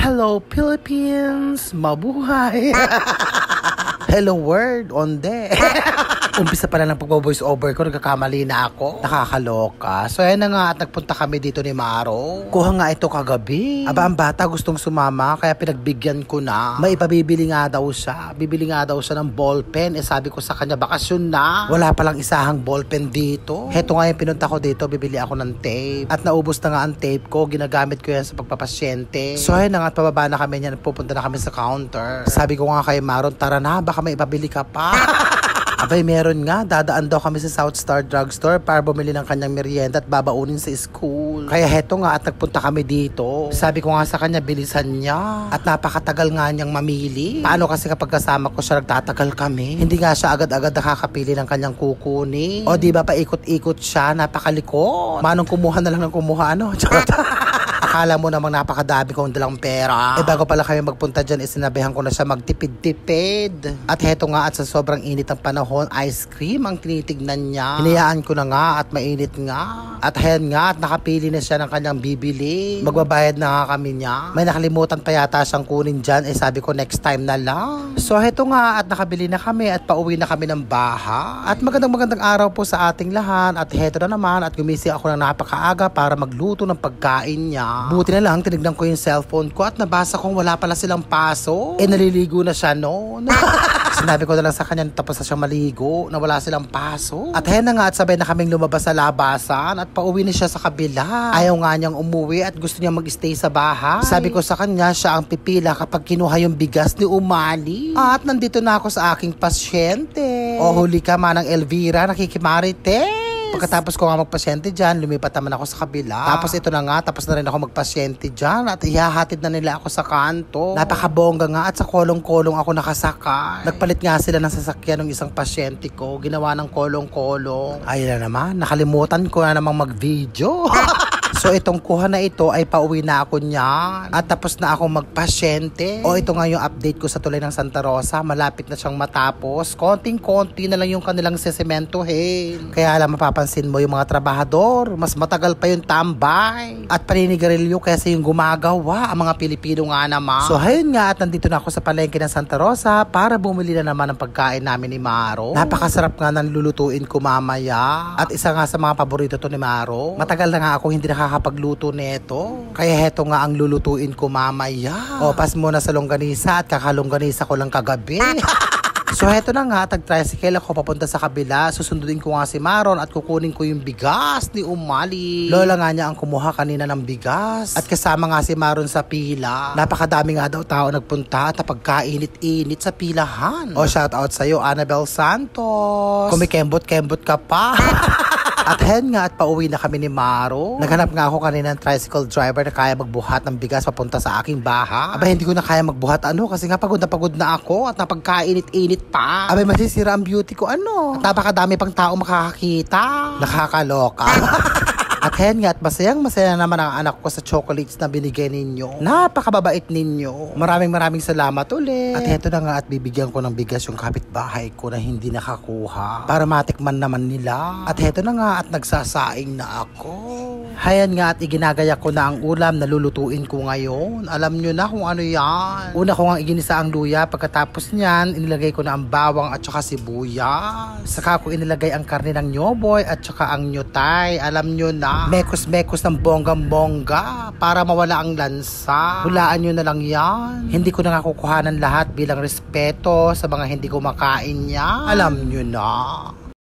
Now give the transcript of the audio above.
Hello Philippines! Mabuhay! Hello world on there! Umpisa pa lang ng pag-voice over ko, nagkakamali na ako. Nakakaloka. So ayan na nga at nagpunta kami dito ni Maro. Kuha nga ito kagabi. Aba, ang bata gustong sumama kaya pinagbigyan ko na. May ipabibili nga daw siya. Bibili nga daw siya ng ballpen. Sabi ko sa kanya, bakasyon na. Wala palang isahang ballpen dito. Heto nga yung pinunta ko dito, bibili ako ng tape. At naubos na nga ang tape ko. Ginagamit ko yan sa pagpapasyente. So ayan na nga at pababa na kami niyan. Pupunta na kami sa counter. Sabi ko nga kay Maron, tara na, baka may ipabili ka pa. Abay, meron nga. Dadaan daw kami sa South Star Drugstore para bumili ng kanyang merienda at babaunin sa school. Kaya heto nga at nagpunta kami dito. Sabi ko nga sa kanya, bilisan niya. At napakatagal nga niyang mamili. Paano kasi kapag kasama ko siya, nagtatagal kami. Hindi nga siya agad-agad nakakapili ng kanyang kukunin. O diba, paikot-ikot siya, napakalikot. Manong kumuha na lang ng kumuha, ano? Akala mo namang napakadami kong dalang pera. Bago pala kami magpunta dyan, sinabihan ko na siya magtipid-tipid. At heto nga at sa sobrang init ng panahon, ice cream ang tinitignan niya. Hinayaan ko na nga at mainit nga. At ayan nga at nakapili na siya ng kanyang bibili. Magbabayad na nga kami niya. May nakalimutan pa yata siyang kunin dyan. Sabi ko next time na lang. So heto nga at nakabili na kami at pauwi na kami ng baha. At magandang araw po sa ating lahat. At heto na naman at gumising ako ng napakaaga para magluto ng pagkain niya. Buti na lang, tinignan ko yung cellphone ko at nabasa kong wala pala silang paso. Naliligo na siya noon. Sinabi ko na lang sa kanya tapos na siyang maligo na wala silang paso. At ayan na nga at sabay na kaming lumabas sa labasan at pauwi na siya sa kabila. Ayaw nga niyang umuwi at gusto niya mag-stay sa bahay. Sabi ko sa kanya, siya ang pipila kapag kinuha yung bigas ni Umali. At nandito na ako sa aking pasyente. O huli ka manang Elvira, nakikimarite. Pagkatapos ko nga magpasyente dyan, lumipat naman ako sa kabila. Tapos ito na nga, tapos na rin ako magpasyente dyan at ihahatid na nila ako sa kanto. Napakabongga nga at sa kolong-kolong ako nakasakay. Nagpalit nga sila ng sasakyan ng isang pasyente ko. Ginawa ng kolong-kolong. Ayun na naman, nakalimutan ko na namang mag-video. So itong kuha na ito ay pauwi na ako niyan. At tapos na ako magpasyente. O ito nga yung update ko sa tulay ng Santa Rosa. Malapit na siyang matapos. Konting-konti na lang yung kanilang sesementohin. Kaya alam, mapapansin mo yung mga trabahador. Mas matagal pa yung tambay. At paninigarilyo kasi yung gumagawa. Ang mga Pilipino nga naman. So ayun nga at nandito na ako sa palengke ng Santa Rosa para bumili na naman ng pagkain namin ni Maro. Napakasarap nga ng lulutuin ko mamaya. At isa nga sa mga paborito to ni Maro. Matagal na nga ako hindi nakakapagluto nito. Kaya heto nga ang lulutuin ko mamaya. O, pas muna sa longganisa at kakalongganisa ko lang kagabi. So heto na nga, tag-tricycle ako papunta sa kabila. Susunduin ko nga si Maron at kukunin ko yung bigas ni Umali. Lola nga niya ang kumuha kanina ng bigas. At kasama nga si Maron sa pila. Napakadami nga daw tao nagpunta at napagkainit-init sa pilahan. O, shout out sa'yo, Annabel Santos. Kumikembot-kembot ka pa. At hen nga at pauwi na kami ni Maro. Naghanap nga ako kanina ng tricycle driver na kaya magbuhat ng bigas papunta sa aking baha. Aba, hindi ko na kaya magbuhat kasi nga pagod na ako at napagkainit-init pa. Aba, masisira ang beauty ko At napakadami pang tao makakakita. Nakakaloka. At hen nga at masayang-masaya naman ang anak ko sa chocolates na binigay ninyo. Napakababait ninyo. Maraming salamat ulit. At heto na nga at bibigyan ko ng bigas yung kapitbahay ko na hindi nakakuha. Para matikman naman nila. At heto na nga at nagsasaing na ako. Hayan nga at iginagaya ko na ang ulam na lulutuin ko ngayon. Alam nyo na kung ano yan. Una ko nga iginisa ang luya. Pagkatapos niyan, inilagay ko na ang bawang at saka sibuyas. Saka ko inilagay ang karne ng nyoboy at saka ang nyotay. Alam nyo na. Mekos-mekos ng bonggang-bongga para mawala ang lansa. Hulaan nyo na lang yan. Hindi ko na nakukuhanan lahat bilang respeto sa mga hindi kumakain niya. Alam nyo na.